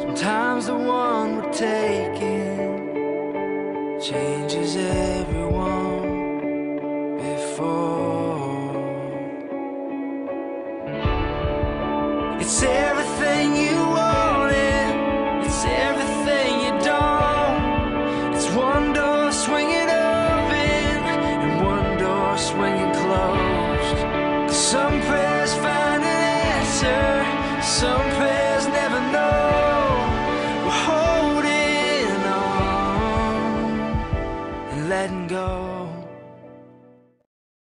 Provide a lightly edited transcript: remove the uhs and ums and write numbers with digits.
Sometimes the one we're taking changes everyone before